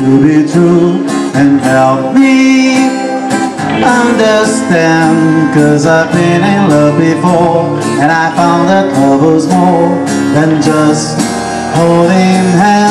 to be true and help me understand. 'Cause I've been in love before, and I found that love was more than just holding hands.